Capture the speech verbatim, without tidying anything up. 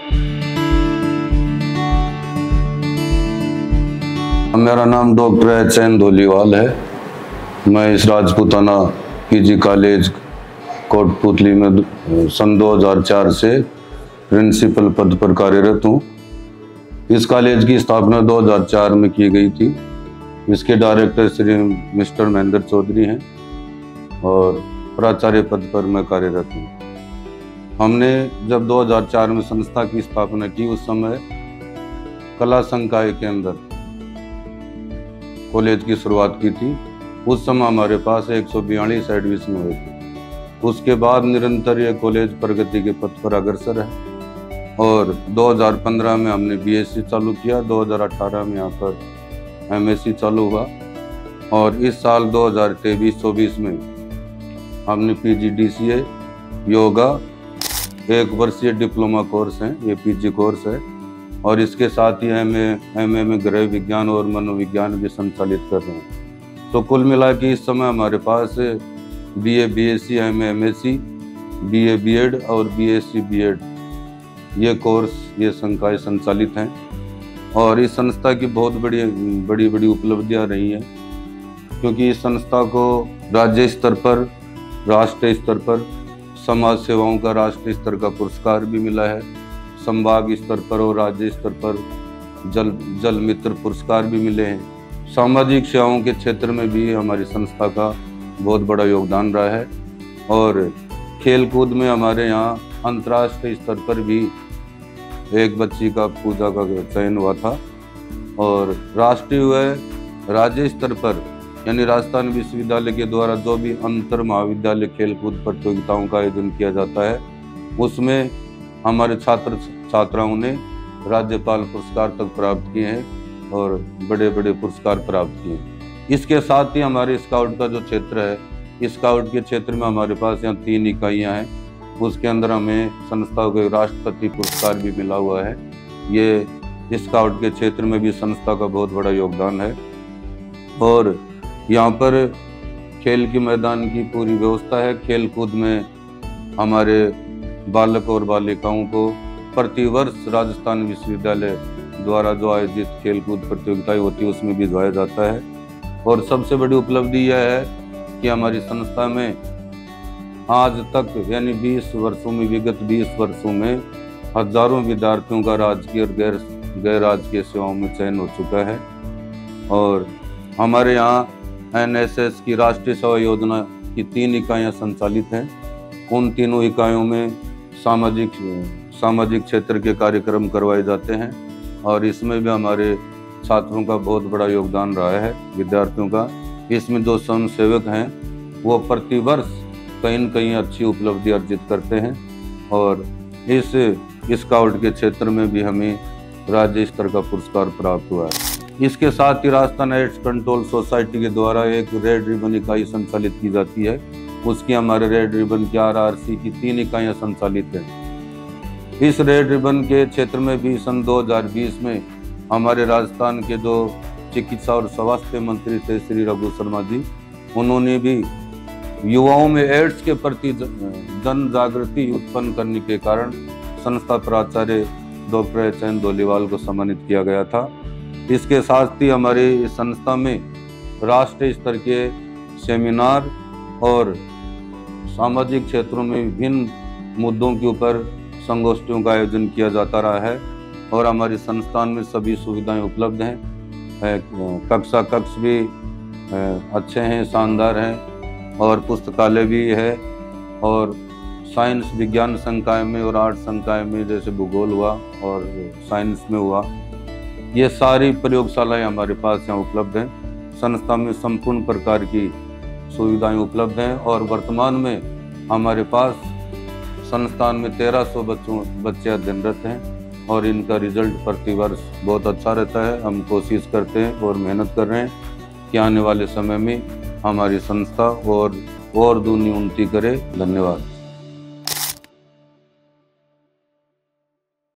मेरा नाम doctor H N धोलीवाल है। मैं इस राजपूताना पीजी कॉलेज कोटपुतली में सन दो हज़ार चार से प्रिंसिपल पद पर कार्यरत हूँ। इस कॉलेज की स्थापना दो हज़ार चार में की गई थी। इसके डायरेक्टर श्री मिस्टर महेंद्र चौधरी हैं और प्राचार्य पद पर मैं कार्यरत हूँ। हमने जब दो हज़ार चार में संस्था की स्थापना की, उस समय कला संकाय के अंदर कॉलेज की शुरुआत की थी। उस समय हमारे पास एक सौ बयालीस एडमिशन हुए थे। उसके बाद निरंतर ये कॉलेज प्रगति के पथ पर अग्रसर है और दो हज़ार पंद्रह में हमने बीएससी चालू किया। दो हज़ार अठारह में यहाँ पर एमएससी चालू हुआ और इस साल दो हज़ार तेईस चौबीस में हमने पीजीडीसीए योगा एक वर्षीय डिप्लोमा कोर्स है, ये पीजी कोर्स है और इसके साथ ही एम एम ए में गृह विज्ञान और मनोविज्ञान भी संचालित कर रहे हैं। तो कुल मिला के इस समय हमारे पास BA, BSc, M A, MSc, BA, BEd और बीएससी, बीएड ये कोर्स, ये संकाय संचालित हैं और इस संस्था की बहुत बड़ी बड़ी बड़ी उपलब्धियां रही हैं, क्योंकि इस संस्था को राज्य स्तर पर, राष्ट्रीय स्तर पर समाज सेवाओं का राष्ट्रीय स्तर का पुरस्कार भी मिला है। संभाग स्तर पर और राज्य स्तर पर जल जल मित्र पुरस्कार भी मिले हैं। सामाजिक सेवाओं के क्षेत्र में भी हमारी संस्था का बहुत बड़ा योगदान रहा है और खेल कूद में हमारे यहाँ अंतर्राष्ट्रीय स्तर पर भी एक बच्ची का पूजा का चयन हुआ था और राष्ट्रीय व राज्य स्तर पर यानी राजस्थान विश्वविद्यालय के द्वारा जो भी अंतर महाविद्यालय खेल कूद प्रतियोगिताओं का आयोजन किया जाता है, उसमें हमारे छात्र छात्राओं ने राज्यपाल पुरस्कार तक प्राप्त किए हैं और बड़े बड़े पुरस्कार प्राप्त किए हैं। इसके साथ ही हमारे स्काउट का जो क्षेत्र है, स्काउट के क्षेत्र में हमारे पास यहाँ तीन इकाइयाँ हैं। उसके अंदर हमें संस्था को राष्ट्रपति पुरस्कार भी मिला हुआ है। ये स्काउट के क्षेत्र में भी संस्था का बहुत बड़ा योगदान है और यहाँ पर खेल के मैदान की पूरी व्यवस्था है। खेल कूद में हमारे बालक और बालिकाओं को प्रतिवर्ष राजस्थान विश्वविद्यालय द्वारा जो आयोजित खेल कूद प्रतियोगिताएं होती है, उसमें भिजवाया जाता है। और सबसे बड़ी उपलब्धि यह है कि हमारी संस्था में आज तक यानी बीस वर्षों में, विगत बीस वर्षों में हजारों विद्यार्थियों का राजकीय और गैर गैर राजकीय सेवाओं में चयन हो चुका है। और हमारे यहाँ एनएसएस की राष्ट्रीय सेवा योजना की तीन इकाइयाँ संचालित हैं। उन तीनों इकाइयों में सामाजिक सामाजिक क्षेत्र के कार्यक्रम करवाए जाते हैं और इसमें भी हमारे छात्रों का बहुत बड़ा योगदान रहा है, विद्यार्थियों का। इसमें जो स्वयं सेवक हैं वो प्रतिवर्ष कहीं न कहीं अच्छी उपलब्धि अर्जित करते हैं और इस स्काउट के क्षेत्र में भी हमें राज्य स्तर का पुरस्कार प्राप्त हुआ है। इसके साथ ही राजस्थान एड्स कंट्रोल सोसाइटी के द्वारा एक रेड रिबन इकाई संचालित की जाती है। उसकी हमारे रेड रिबन की आरआरसी की तीन इकाइयाँ संचालित हैं। इस रेड रिबन के क्षेत्र में भी सन दो हज़ार बीस में हमारे राजस्थान के जो चिकित्सा और स्वास्थ्य मंत्री थे श्री रघु शर्मा जी, उन्होंने भी युवाओं में एड्स के प्रति जन जागृति उत्पन्न करने के कारण संस्था प्राचार्य डॉक्टर एच एन धोलीवाल को सम्मानित किया गया था। इसके साथ ही हमारी इस संस्था में राष्ट्रीय स्तर के सेमिनार और सामाजिक क्षेत्रों में विभिन्न मुद्दों के ऊपर संगोष्ठियों का आयोजन किया जाता रहा है और हमारी संस्थान में सभी सुविधाएं उपलब्ध हैं। कक्षा कक्ष भी अच्छे हैं, शानदार हैं और पुस्तकालय भी है और साइंस विज्ञान संकाय में और आर्ट संकाय में जैसे भूगोल हुआ और साइंस में हुआ, ये सारी प्रयोगशालाएं हमारे पास यहाँ उपलब्ध हैं। संस्था में संपूर्ण प्रकार की सुविधाएं उपलब्ध हैं और वर्तमान में हमारे पास संस्थान में तेरह सौ बच्चों बच्चे अध्ययनरत हैं और इनका रिजल्ट प्रतिवर्ष बहुत अच्छा रहता है। हम कोशिश करते हैं और मेहनत कर रहे हैं कि आने वाले समय में हमारी संस्था और और दूनी उन्नति करे। धन्यवाद।